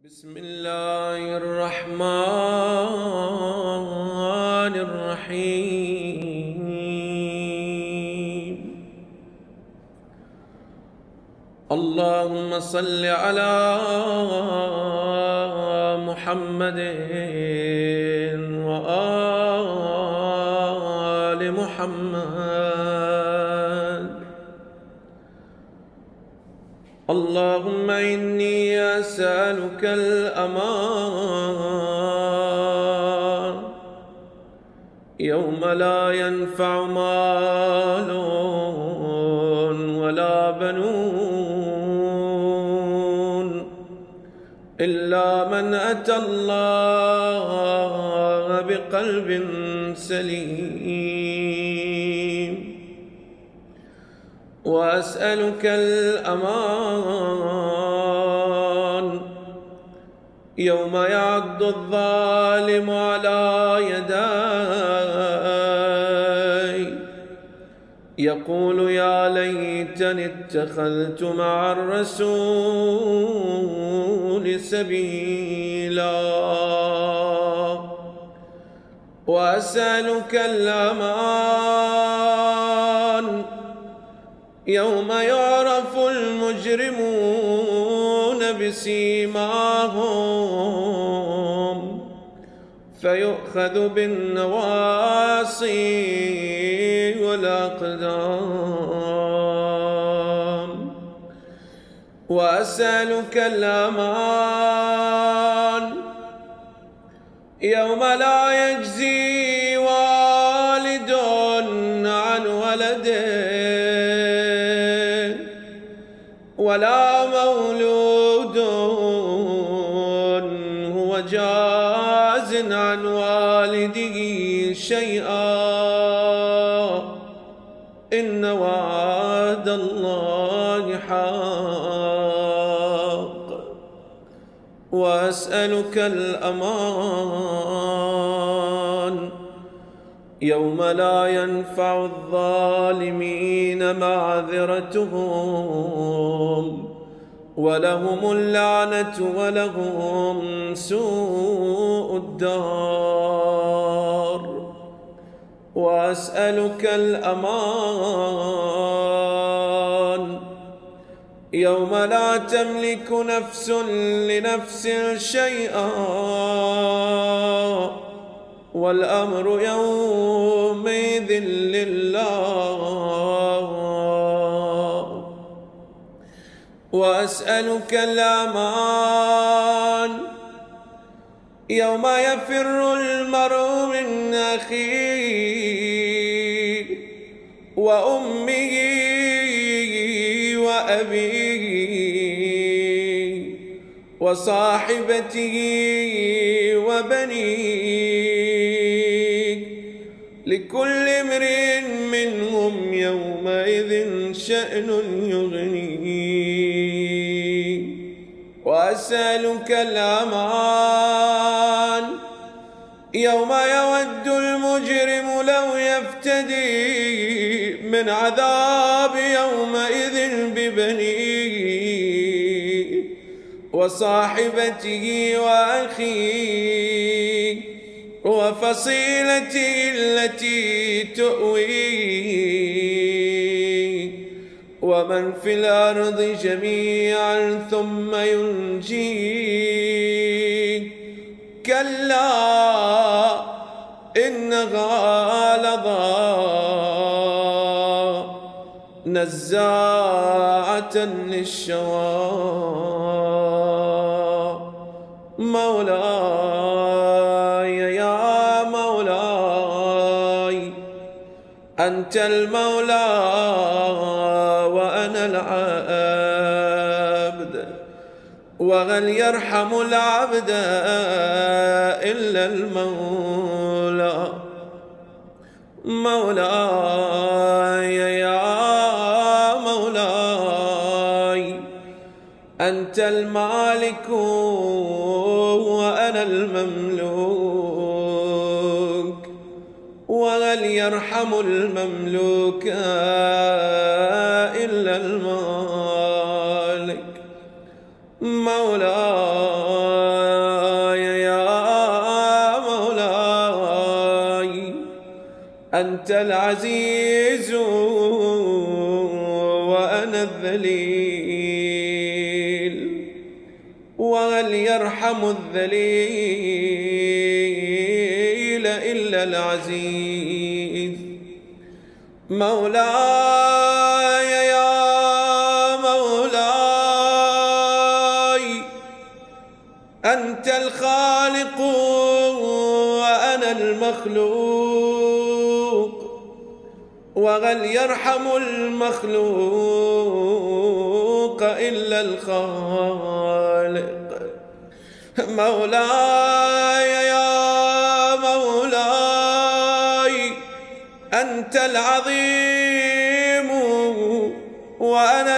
بسم الله الرحمن الرحيم. اللهم صل على محمد وآل محمد. اللهم إني أسألك الأمان يوم لا ينفع مال ولا بنون إلا من أتى الله بقلب سليم. وأسألك الأمان يوم يعض الظالم على يديه يقول يا ليتني اتخذت مع الرسول سبيلا. وأسألك الأمان يوم يعرف المجرمون بسيماهم فيؤخذ بالنواصي والأقدام. وأسألك الأمان يوم لا يجزي والد عن ولده ولا مولود هو جاز عن والده شيئا إن وعد الله حق. وأسألك الأمان يوم لا ينفع الظالمين معذرتهم ولهم اللعنة ولهم سوء الدار. وأسألك الأمان يوم لا تملك نفس لنفس شيئا والأمر يومئذ لله. وأسألك الأمان يوم يفر المرء من أخيه وأمه وأبيه وصاحبته وبنيه لكل امرئ منهم يومئذ شأن يغنيه. وأسألك الأمان يوم يود المجرم لو يفتدي من عذاب يومئذ ببنيه وصاحبته وأخيه وفصيلته التي تؤويه ومن في الأرض جميعا ثم ينجيه. كلا إنها لظى نزاعة للشوى. مولاي يا مولاي أنت المولى وأنا العبد وهل يرحم العبد إلا المولى. مولاي يا مولاي أنت المالك وأنا المملوك وهل يرحم المملوك إلا المالك. مولاي أنت العزيز وأنا الذليل، وهل يرحم الذليل إلا العزيز. مولاي يا مولاي، أنت الخالق وأنا المخلوق، وهل يرحم المخلوق إلا الخالق. مولاي يا مولاي، أنت العظيم وأنا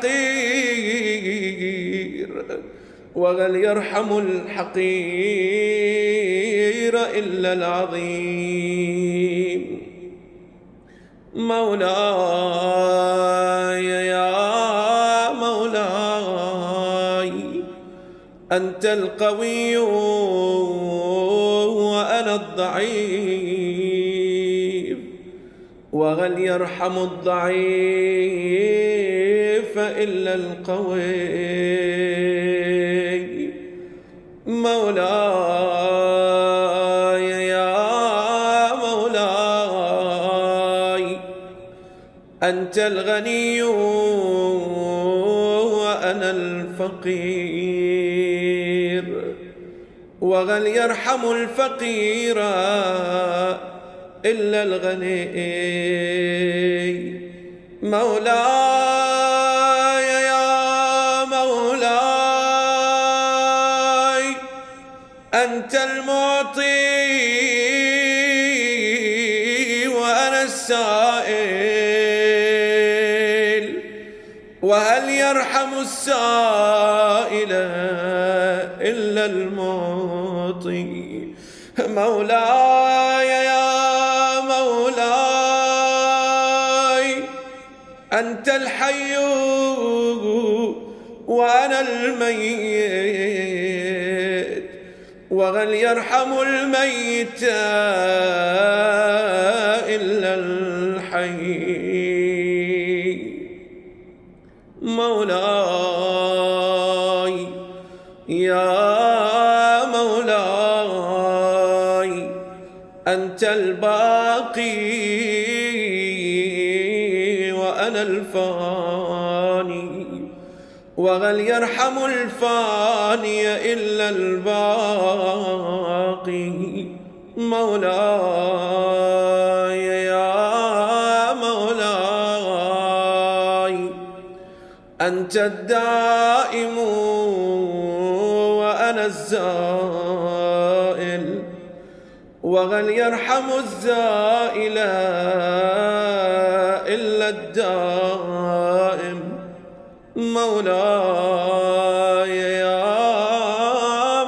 الحقير، وهل يرحم الحقير إلا العظيم. مولاي يا مولاي، أنت القوي وأنا الضعيف، وهل يرحم الضعيف إلا القوي. مولاي يا مولاي، أنت الغني وأنا الفقير، وهل يرحم الفقير إلا الغني. مولاي يا مولاي، أنت المعطي وأنا السائل، وهل يرحم السائل إلا المعطي. مولاي يا مولاي، أنت الحي وأنا الميت، وهل يرحم الميت إلا الحي. مولاي يا مولاي، أنت الباقي وأنا الفاني، وهل يرحم الفاني إلا الباقي. مولاي يا مولاي، أنت الدائم وأنا الزائل، وهل يرحم الزائل إلا الدائم. مولاي يا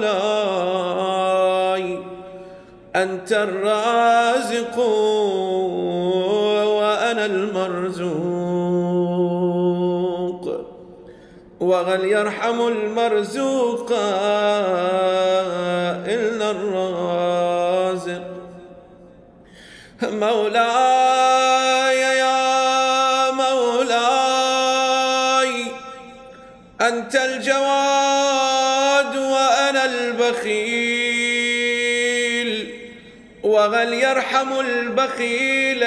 مولاي، أنت الرازق وأنا المرزوق، وهل يرحم المرزوق إلا الرازق. مولاي يا مولاي، أنت الجواد وأنا البخيل، وهل يرحم البخيل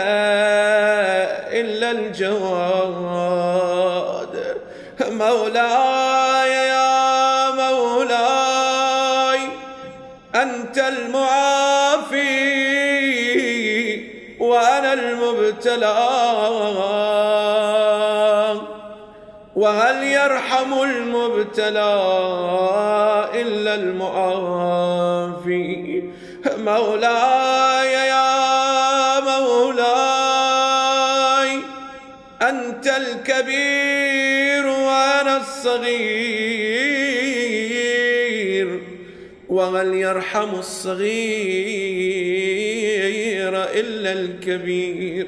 إلا الجواد. مولاي يا مولاي، أنت المعافي وأنا المبتلى، وهل يرحم المبتلى إلا المعافي. مولاي يا مولاي، أنت الكبير وأنا الصغير، وهل يرحم الصغير إلا الكبير.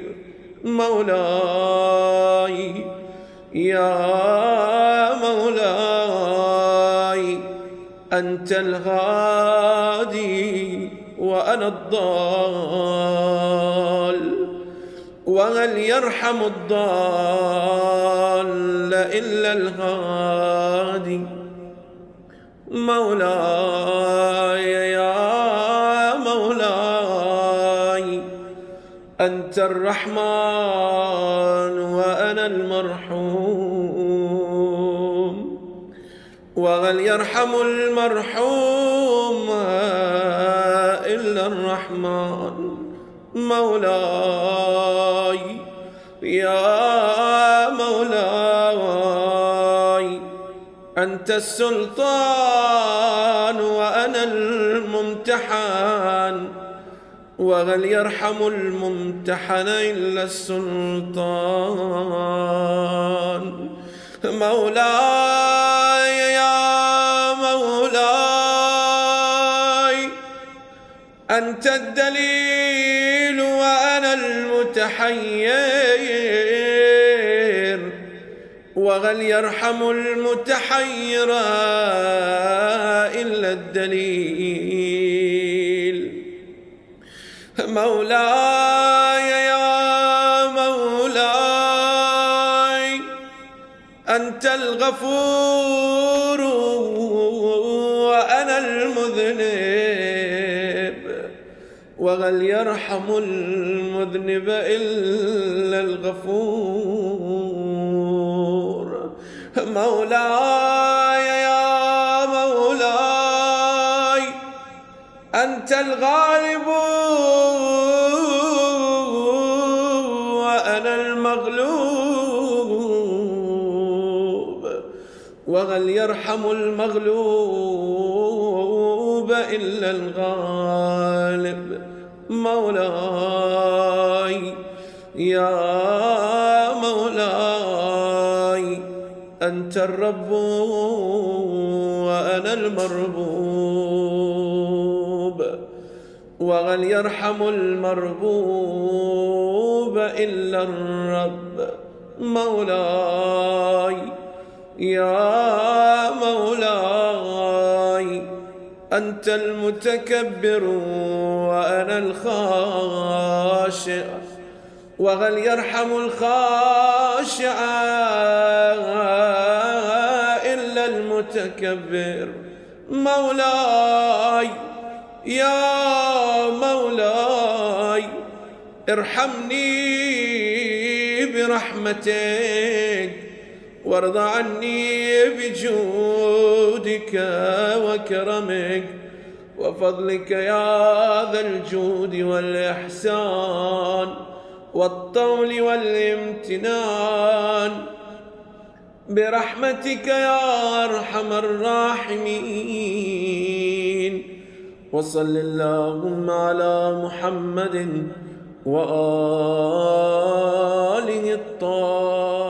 مولاي يا مولاي، أنت الغادي وأنا الضال، وهل يرحم الضال إلا الهادي. مولاي يا مولاي أنت الرحمن وأنا المرحوم، وهل يرحم المرحوم إلا الرحمن. مولاي يا مولاي أنت السلطان وأنا الممتحن، وهل يرحم الممتحن إلا السلطان. مولاي يا مولاي أنت الدليل وأنا المتحير، وهل يرحم المتحير إلا الدليل. مولاي يا مولاي أنت الغفور وأنا المذنب، وهل يرحم المذنب إلا الغفور. مولاي يا مولاي أنت الغالب وأنا المغلوب، وهل يرحم المغلوب إلا الغالب. مولاي يا مولاي أنت الرب وأنا المربوب، وهل يرحم المربوب إلا الرب. مولاي يا مولاي أنت المتكبر وأنا الخاشع، وهل يرحم الخاشع إلا المتكبر. مولاي يا مولاي ارحمني برحمتك، وارض عني بجودك وكرمك وفضلك يا ذا الجود والإحسان والطول والامتنان، برحمتك يا أرحم الراحمين. وصل اللهم على محمد وآله الطاهرين.